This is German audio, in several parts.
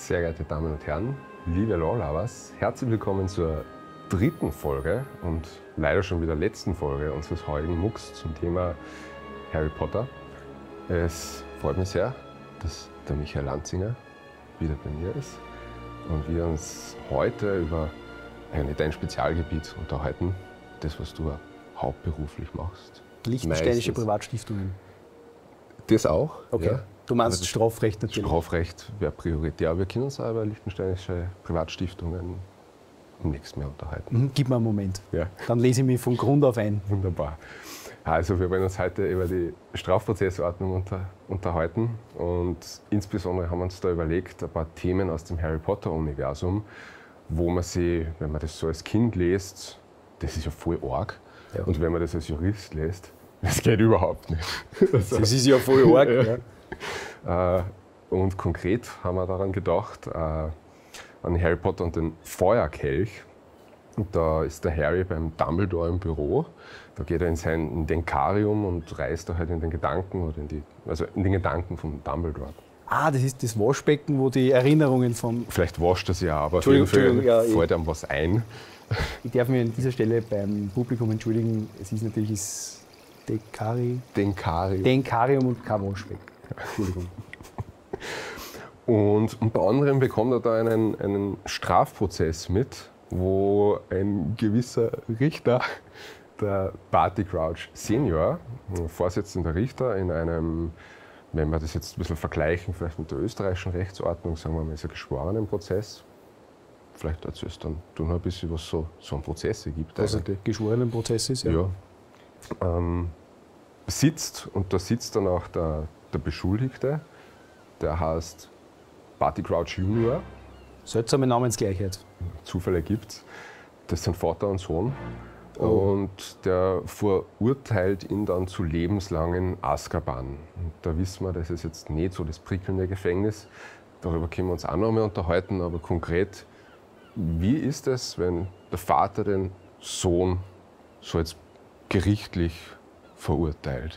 Sehr geehrte Damen und Herren, liebe Law-Lovers, herzlich willkommen zur dritten Folge und leider schon wieder letzten Folge unseres heutigen MOOCs zum Thema Harry Potter. Es freut mich sehr, dass der Michael Lanzinger wieder bei mir ist und wir uns heute über dein Spezialgebiet unterhalten, das, was du hauptberuflich machst. Liechtensteinische Privatstiftungen. Das auch? Okay. Ja. Du meinst Strafrecht natürlich? Strafrecht wäre prioritär. Wir können uns auch über liechtensteinische Privatstiftungen nichts mehr unterhalten. Gib mir einen Moment. Ja. Dann lese ich mich von Grund auf ein. Wunderbar. Also wir wollen uns heute über die Strafprozessordnung unterhalten und insbesondere haben wir uns da überlegt, ein paar Themen aus dem Harry Potter-Universum, wo man sie, wenn man das so als Kind liest, das ist ja voll arg. Ja. Und wenn man das als Jurist liest, das geht überhaupt nicht. Das ist ja voll arg. Ja. Und konkret haben wir daran gedacht, an Harry Potter und den Feuerkelch. Und da ist der Harry beim Dumbledore im Büro. Da geht er in sein Denkarium und reist da halt in den Gedanken oder in den Gedanken von Dumbledore. Ah, das ist das Waschbecken, wo die Erinnerungen vom... Vielleicht wascht das ja, aber auf jeden Fall fällt einem was ein. Ich darf mich an dieser Stelle beim Publikum entschuldigen. Es ist natürlich das Denkarium und kein Waschbecken. Entschuldigung. Und unter anderem bekommt er da einen Strafprozess mit, wo ein gewisser Richter, der Barty Crouch Senior, Vorsitzender Richter in einem, wenn wir das jetzt ein bisschen vergleichen, vielleicht mit der österreichischen Rechtsordnung, sagen wir mal, ist ein Geschworenenprozess. Vielleicht erzählst du noch ein bisschen, was so ein Prozesse gibt. Also der Geschworenenprozess ist, ja. Sitzt, und da sitzt dann auch der Beschuldigte, der heißt Barty Crouch Junior. Seltsame Namensgleichheit. Zufälle gibt's. Das sind Vater und Sohn. Oh. Und der verurteilt ihn dann zu lebenslangen Azkaban. Und da wissen wir, das ist jetzt nicht so das prickelnde Gefängnis. Darüber können wir uns auch noch mal unterhalten. Aber konkret, wie ist es, wenn der Vater den Sohn so jetzt gerichtlich verurteilt?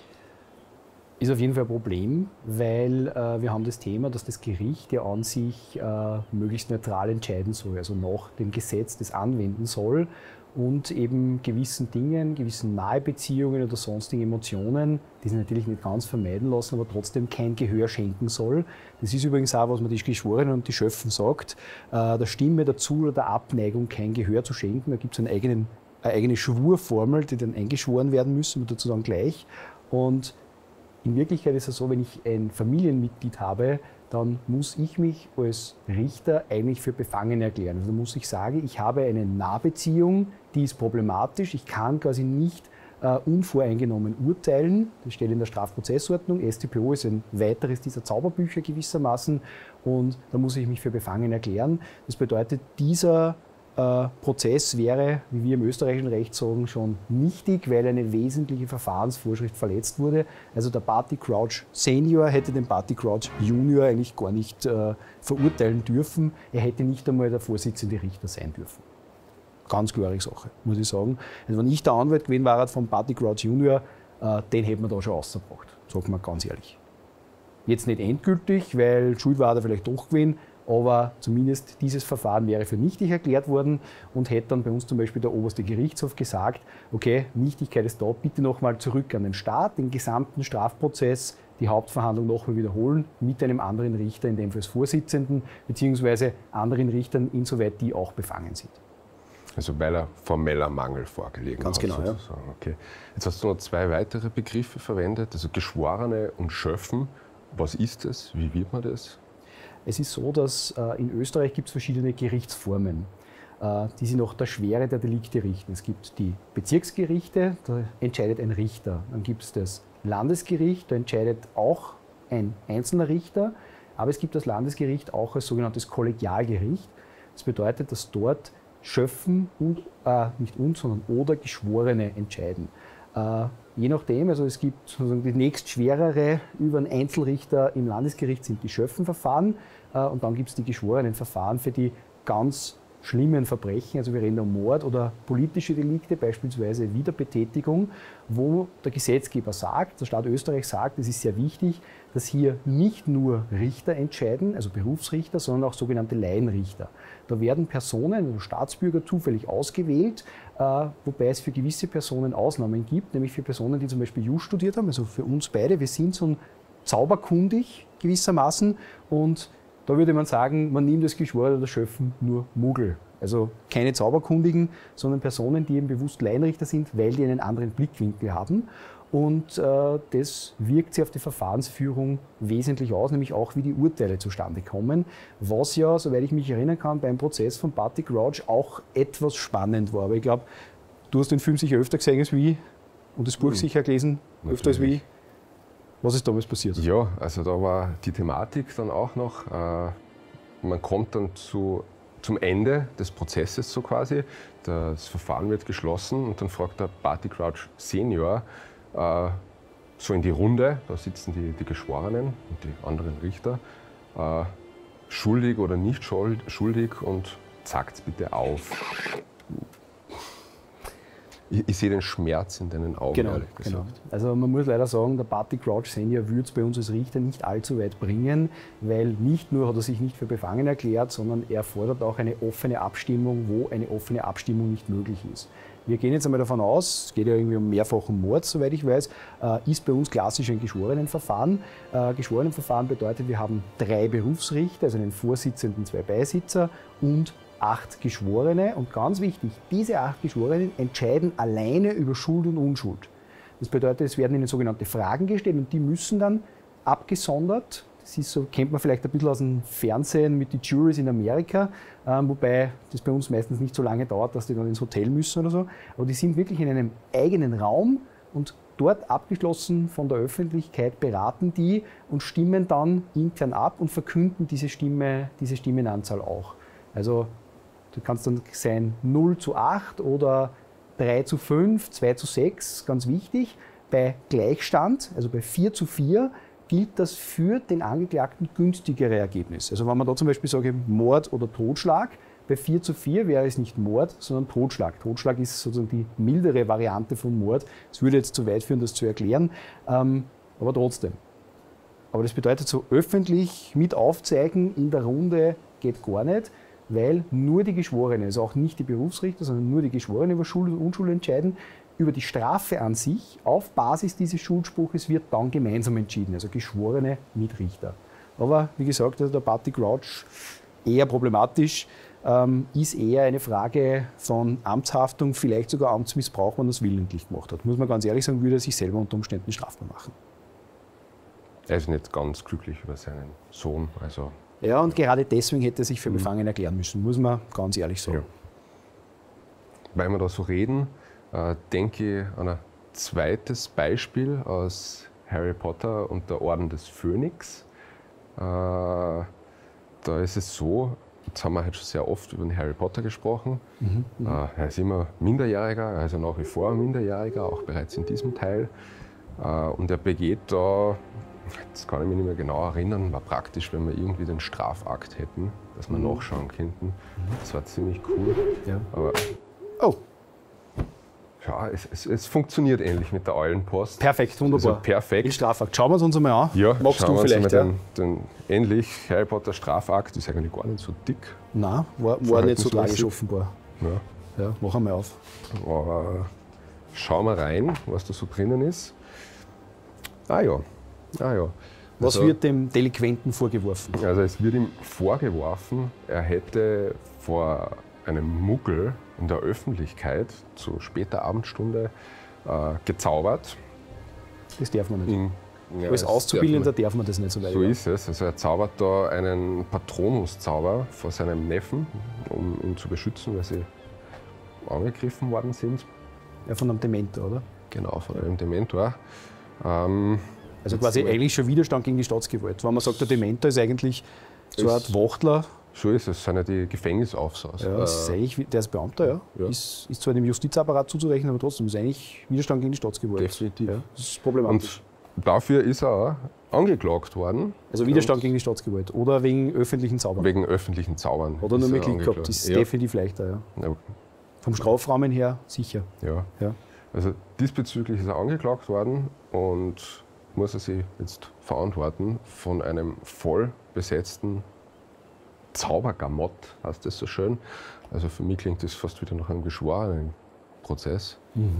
Ist auf jeden Fall ein Problem, weil wir haben das Thema, dass das Gericht ja an sich möglichst neutral entscheiden soll, also nach dem Gesetz das anwenden soll und eben gewissen Dingen, gewissen Nahebeziehungen oder sonstigen Emotionen, die sich natürlich nicht ganz vermeiden lassen, aber trotzdem kein Gehör schenken soll. Das ist übrigens auch, was man die Geschworenen und die Schöffen sagt, der Stimme, der Zu- oder der Abneigung kein Gehör zu schenken. Da gibt es eine eigene Schwurformel, die dann eingeschworen werden müssen, dazu dann gleich. Und in Wirklichkeit ist es so, wenn ich ein Familienmitglied habe, dann muss ich mich als Richter eigentlich für befangen erklären. Also muss ich sagen, ich habe eine Nahbeziehung, die ist problematisch. Ich kann quasi nicht unvoreingenommen urteilen. Das steht in der Strafprozessordnung. StPO ist ein weiteres dieser Zauberbücher gewissermaßen. Und da muss ich mich für befangen erklären. Das bedeutet, dieser Prozess wäre, wie wir im österreichischen Recht sagen, schon nichtig, weil eine wesentliche Verfahrensvorschrift verletzt wurde. Also der Barty Crouch Senior hätte den Barty Crouch Junior eigentlich gar nicht verurteilen dürfen. Er hätte nicht einmal der Vorsitzende Richter sein dürfen. Ganz klare Sache, muss ich sagen. Also wenn ich der Anwalt gewesen wäre von Barty Crouch Junior, den hätte man da schon rausgebracht, sagt man ganz ehrlich. Jetzt nicht endgültig, weil Schuld war er vielleicht doch gewesen, aber zumindest dieses Verfahren wäre für nichtig erklärt worden und hätte dann bei uns zum Beispiel der oberste Gerichtshof gesagt, okay, Nichtigkeit ist da, bitte nochmal zurück an den Staat, den gesamten Strafprozess, die Hauptverhandlung nochmal wiederholen mit einem anderen Richter, in dem Fall als Vorsitzenden, beziehungsweise anderen Richtern, insoweit die auch befangen sind. Also weil er formeller Mangel vorgelegen hat. Ganz genau, ja. Okay. Jetzt hast du noch zwei weitere Begriffe verwendet, also Geschworene und Schöffen. Was ist das? Wie wird man das? Es ist so, dass in Österreich gibt es verschiedene Gerichtsformen, die sich nach der Schwere der Delikte richten. Es gibt die Bezirksgerichte, da entscheidet ein Richter. Dann gibt es das Landesgericht, da entscheidet auch ein einzelner Richter. Aber es gibt das Landesgericht auch als sogenanntes Kollegialgericht. Das bedeutet, dass dort Schöffen und, sondern oder Geschworene entscheiden. Je nachdem, also es gibt sozusagen die nächstschwerere über einen Einzelrichter im Landesgericht sind die Schöffenverfahren und dann gibt es die geschworenen Verfahren für die ganz schlimmen Verbrechen, also wir reden um Mord oder politische Delikte, beispielsweise Wiederbetätigung, wo der Gesetzgeber sagt, der Staat Österreich sagt, es ist sehr wichtig, dass hier nicht nur Richter entscheiden, also Berufsrichter, sondern auch sogenannte Laienrichter. Da werden Personen, also Staatsbürger, zufällig ausgewählt, wobei es für gewisse Personen Ausnahmen gibt, nämlich für Personen, die zum Beispiel Jus studiert haben, also für uns beide. Wir sind so zauberkundig gewissermaßen und da würde man sagen, man nimmt das Geschworene oder Schöffen nur Muggel. Also keine Zauberkundigen, sondern Personen, die eben bewusst Laienrichter sind, weil die einen anderen Blickwinkel haben. Und das wirkt sich auf die Verfahrensführung wesentlich aus, nämlich auch, wie die Urteile zustande kommen. Was ja, soweit ich mich erinnern kann, beim Prozess von Barty Crouch auch etwas spannend war. Aber ich glaube, du hast den Film sicher öfter gesehen als wie und das Buch sicher gelesen, öfter als wie. Was ist damals passiert? Ja, also da war die Thematik dann auch noch. Man kommt dann zum Ende des Prozesses so quasi. Das Verfahren wird geschlossen und dann fragt der Barty Crouch Senior so in die Runde, da sitzen die Geschworenen und die anderen Richter, schuldig oder nicht schuldig und sagt's bitte auf. Ich sehe den Schmerz in deinen Augen, ehrlich gesagt. Genau. Also man muss leider sagen, der Barty Crouch Senior würde es bei uns als Richter nicht allzu weit bringen, weil nicht nur hat er sich nicht für befangen erklärt, sondern er fordert auch eine offene Abstimmung, wo eine offene Abstimmung nicht möglich ist. Wir gehen jetzt einmal davon aus, es geht ja irgendwie um mehrfachen Mord, soweit ich weiß, ist bei uns klassisch ein Geschworenenverfahren. Geschworenenverfahren bedeutet, wir haben 3 Berufsrichter, also einen Vorsitzenden, 2 Beisitzer und 8 Geschworene. Und ganz wichtig, diese 8 Geschworenen entscheiden alleine über Schuld und Unschuld. Das bedeutet, es werden ihnen sogenannte Fragen gestellt und die müssen dann abgesondert, das ist so, kennt man vielleicht ein bisschen aus dem Fernsehen mit den Juries in Amerika, wobei das bei uns meistens nicht so lange dauert, dass die dann ins Hotel müssen oder so. Aber die sind wirklich in einem eigenen Raum und dort abgeschlossen von der Öffentlichkeit beraten die und stimmen dann intern ab und verkünden diese Stimmenanzahl auch. Also du kannst dann sein 0:8 oder 3:5, 2:6, ganz wichtig. Bei Gleichstand, also bei 4:4, gilt das für den Angeklagten günstigere Ergebnis. Also wenn man da zum Beispiel sage Mord oder Totschlag, bei 4:4 wäre es nicht Mord, sondern Totschlag. Totschlag ist sozusagen die mildere Variante von Mord. Es würde jetzt zu weit führen, das zu erklären, aber trotzdem. Aber das bedeutet so öffentlich mit Aufzeigen in der Runde geht gar nicht, weil nur die Geschworenen, also auch nicht die Berufsrichter, sondern nur die Geschworenen über Schuld und Unschuld entscheiden. Über die Strafe an sich, auf Basis dieses Schuldspruches, wird dann gemeinsam entschieden, also Geschworene mit Richter. Aber wie gesagt, also der Barty Crouch eher problematisch, ist eher eine Frage von Amtshaftung, vielleicht sogar Amtsmissbrauch, wenn er es willentlich gemacht hat. Muss man ganz ehrlich sagen, würde er sich selber unter Umständen strafbar machen. Er ist nicht ganz glücklich über seinen Sohn. Also ja, und gerade deswegen hätte er sich für befangen erklären müssen, muss man ganz ehrlich sagen. Ja. Weil wir da so reden, denke ich an ein zweites Beispiel aus Harry Potter und der Orden des Phönix. Da ist es so, jetzt haben wir halt schon sehr oft über den Harry Potter gesprochen. Er ist immer Minderjähriger, also nach wie vor Minderjähriger, auch bereits in diesem Teil. Und er begeht da, jetzt kann ich mich nicht mehr genau erinnern, war praktisch, wenn wir irgendwie den Strafakt hätten, dass wir nachschauen könnten. Das war ziemlich cool. Ja. Aber oh! Ja, es funktioniert ähnlich mit der Eulenpost. Perfekt, wunderbar. Also perfekt. Den Strafakt. Schauen wir uns mal an. Ja, magst du vielleicht? Ja? Den ähnlich Harry Potter Strafakt ist eigentlich gar nicht so dick. Nein, war nicht so tragisch offenbar. Ja, machen wir auf. Aber schauen wir rein, was da so drinnen ist. Ah ja. Was Also, wird dem Delinquenten vorgeworfen? Also es wird ihm vorgeworfen, er hätte vor einem Muggel in der Öffentlichkeit zu später Abendstunde gezaubert. Das darf man nicht. Ja, Als Auszubildender darf man das nicht so weit. So ist es. Also er zaubert da einen Patronuszauber vor seinem Neffen, um ihn zu beschützen, weil sie angegriffen worden sind. Ja, von einem Dementor, oder? Genau, von einem Dementor. Also quasi eigentlich schon Widerstand gegen die Staatsgewalt. Wenn man sagt, der Dementor ist eigentlich so eine Art Wachtler. So ist es, sind ja die Gefängnisaufsaß. Ja, das ist eigentlich, der ist Beamter, ja. Ist zwar dem Justizapparat zuzurechnen, aber trotzdem ist eigentlich Widerstand gegen die Staatsgewalt. Definitiv. Ja, das ist problematisch. Und dafür ist er auch angeklagt worden. Also Widerstand gegen die Staatsgewalt oder wegen öffentlichen Zaubern? Wegen öffentlichen Zaubern. Oder nur mit Glück gehabt, das ist definitiv leichter. Ja. Ja. Vom Strafrahmen her sicher. Ja. Also diesbezüglich ist er angeklagt worden und muss er sich jetzt verantworten von einem voll besetzten Zaubergamott, heißt das so schön. Also für mich klingt das fast wieder nach einem geschworenen Prozess.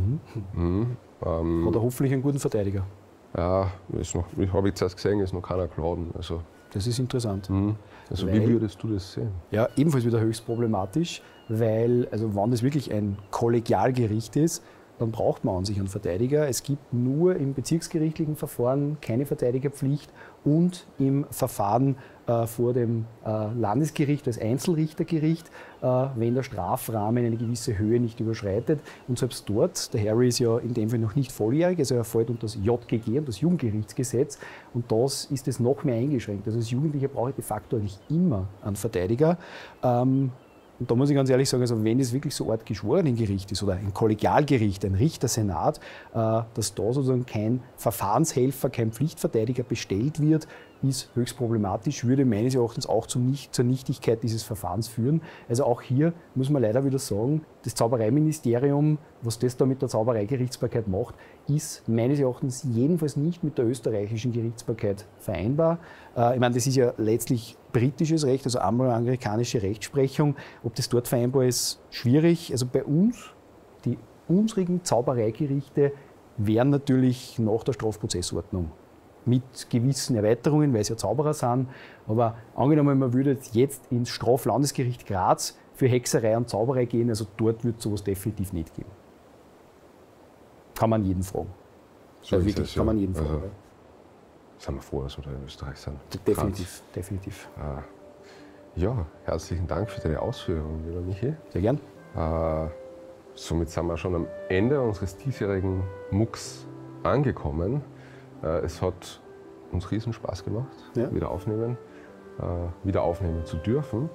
Hat er hoffentlich einen guten Verteidiger. Ja, habe ich zuerst gesehen, ist noch keiner geladen. Also, das ist interessant. Also wie würdest du das sehen? Ja, ebenfalls wieder höchst problematisch, weil, also wenn das wirklich ein Kollegialgericht ist, dann braucht man an sich einen Verteidiger. Es gibt nur im bezirksgerichtlichen Verfahren keine Verteidigerpflicht und im Verfahren vor dem Landesgericht als Einzelrichtergericht, wenn der Strafrahmen eine gewisse Höhe nicht überschreitet. Und selbst dort, der Harry ist ja in dem Fall noch nicht volljährig, also er fällt unter das JGG, und das Jugendgerichtsgesetz, und das ist es noch mehr eingeschränkt. Also als Jugendlicher brauche ich de facto eigentlich immer einen Verteidiger. Und da muss ich ganz ehrlich sagen, also wenn es wirklich so eine Art Geschworenengericht ist oder ein Kollegialgericht, ein Richtersenat, dass da sozusagen kein Verfahrenshelfer, kein Pflichtverteidiger bestellt wird, ist höchst problematisch, würde meines Erachtens auch zur Nichtigkeit dieses Verfahrens führen. Also auch hier muss man leider wieder sagen, das Zaubereiministerium, was das da mit der Zaubereigerichtsbarkeit macht, ist meines Erachtens jedenfalls nicht mit der österreichischen Gerichtsbarkeit vereinbar. Ich meine, das ist ja letztlich britisches Recht, also angloamerikanische Rechtsprechung. Ob das dort vereinbar ist, schwierig. Also bei uns, die unsrigen Zaubereigerichte wären natürlich nach der Strafprozessordnung mit gewissen Erweiterungen, weil es ja Zauberer sind. Aber angenommen, man würde jetzt ins Straflandesgericht Graz für Hexerei und Zauberei gehen, also dort wird es sowas definitiv nicht geben. Kann man jeden fragen. So also wirklich, kann man jeden fragen. Also, sind wir froh, dass wir da in Österreich sind. Definitiv. Ja, herzlichen Dank für deine Ausführungen, lieber Michi. Sehr gern. Somit sind wir schon am Ende unseres diesjährigen MUX angekommen. Es hat uns riesen Spaß gemacht, wieder aufnehmen zu dürfen.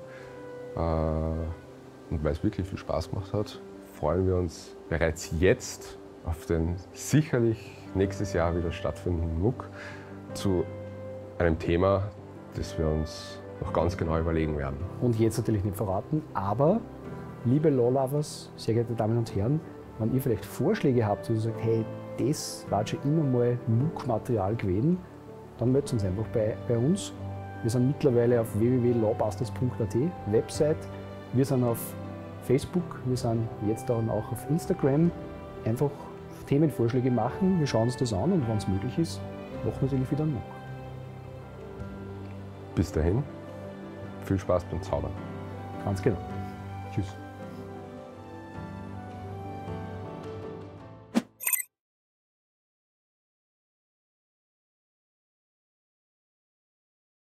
Und weil es wirklich viel Spaß gemacht hat, freuen wir uns bereits jetzt auf den sicherlich nächstes Jahr wieder stattfindenden MUC zu einem Thema, das wir uns noch ganz genau überlegen werden. Und jetzt natürlich nicht verraten, aber liebe Law-Lovers, sehr geehrte Damen und Herren, wenn ihr vielleicht Vorschläge habt, wo ihr sagt, hey, das war schon immer mal MOOC-Material gewesen, dann meldet uns einfach bei uns. Wir sind mittlerweile auf www.lawbusters.at, Website. Wir sind auf Facebook, wir sind jetzt dann auch auf Instagram. Einfach Themenvorschläge machen, wir schauen uns das an und wenn es möglich ist, machen wir natürlich wieder einen MOOC. Bis dahin, viel Spaß beim Zaubern. Ganz genau. Tschüss.